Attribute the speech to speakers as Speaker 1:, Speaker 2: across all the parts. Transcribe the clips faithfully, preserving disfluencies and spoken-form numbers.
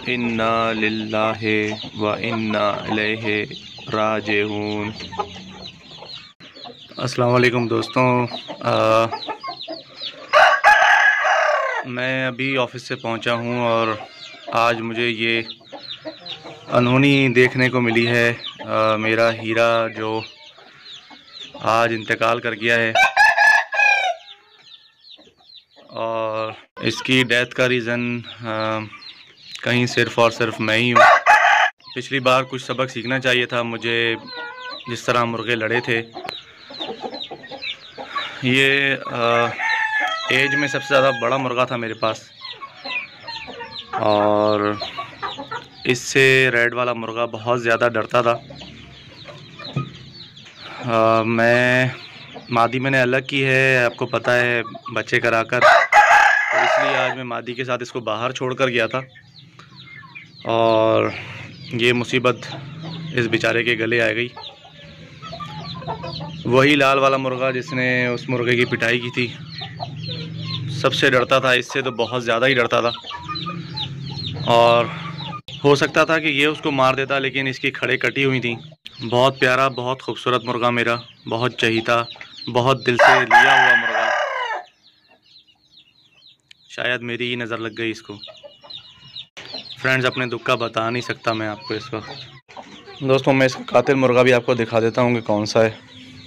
Speaker 1: इन्ना लिल्लाहि व इन्ना इलैहि राजिऊन। अस्सलाम वालेकुम दोस्तों, आ, मैं अभी ऑफिस से पहुंचा हूं और आज मुझे ये अनहोनी देखने को मिली है। आ, मेरा हीरा जो आज इंतकाल कर गया है और इसकी डेथ का रीज़न कहीं सिर्फ और सिर्फ मैं ही हूँ। पिछली बार कुछ सबक सीखना चाहिए था मुझे, जिस तरह मुर्गे लड़े थे। ये आ, एज में सबसे ज़्यादा बड़ा मुर्गा था मेरे पास और इससे रेड वाला मुर्गा बहुत ज़्यादा डरता था। आ, मैं मादी मैंने अलग की है, आपको पता है, बच्चे कराकर, तो इसलिए आज मैं मादी के साथ इसको बाहर छोड़ कर गया था और ये मुसीबत इस बेचारे के गले आ गई। वही लाल वाला मुर्गा जिसने उस मुर्गे की पिटाई की थी, सबसे डरता था, इससे तो बहुत ज़्यादा ही डरता था और हो सकता था कि ये उसको मार देता, लेकिन इसकी खड़े कटी हुई थी। बहुत प्यारा, बहुत खूबसूरत मुर्गा मेरा, बहुत चहीता, बहुत दिल से लिया हुआ मुर्गा। शायद मेरी ही नज़र लग गई इसको। फ्रेंड्स, अपने दुख का बता नहीं सकता मैं आपको इस वक्त। दोस्तों, मैं इसका कातिल मुर्गा भी आपको दिखा देता हूँ कि कौन सा है।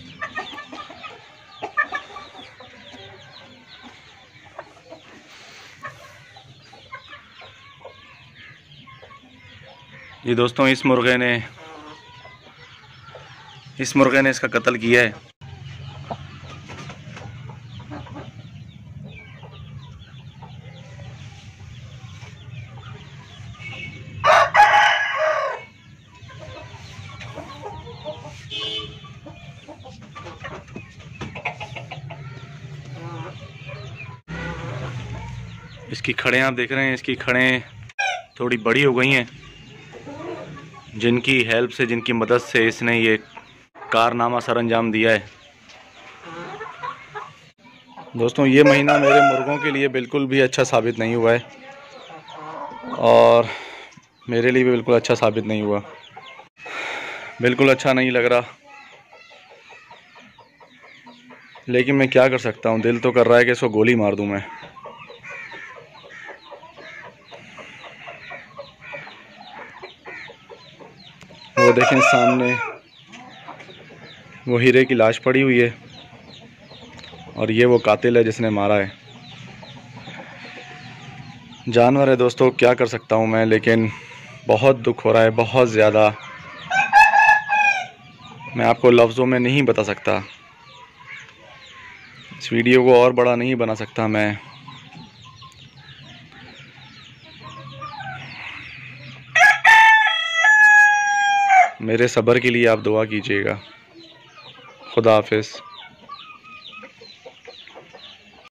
Speaker 1: जी दोस्तों, इस मुर्गे ने इस मुर्गे ने इसका कत्ल किया है। इसकी खड़ें आप देख रहे हैं, इसकी खड़ें थोड़ी बड़ी हो गई हैं, जिनकी हेल्प से, जिनकी मदद से इसने ये कारनामा सर अंजाम दिया है। दोस्तों, ये महीना मेरे मुर्गों के लिए बिल्कुल भी अच्छा साबित नहीं हुआ है और मेरे लिए भी बिल्कुल अच्छा साबित नहीं हुआ। बिल्कुल अच्छा नहीं लग रहा, लेकिन मैं क्या कर सकता हूँ। दिल तो कर रहा है कि इसको गोली मार दूँ मैं। वो देखें सामने, वो हीरे की लाश पड़ी हुई है और ये वो कातिल है जिसने मारा है। जानवर है दोस्तों, क्या कर सकता हूँ मैं, लेकिन बहुत दुख हो रहा है, बहुत ज़्यादा। मैं आपको लफ्ज़ों में नहीं बता सकता, इस वीडियो को और बड़ा नहीं बना सकता मैं। मेरे सब्र के लिए आप दुआ कीजिएगा। खुदा हाफिज़।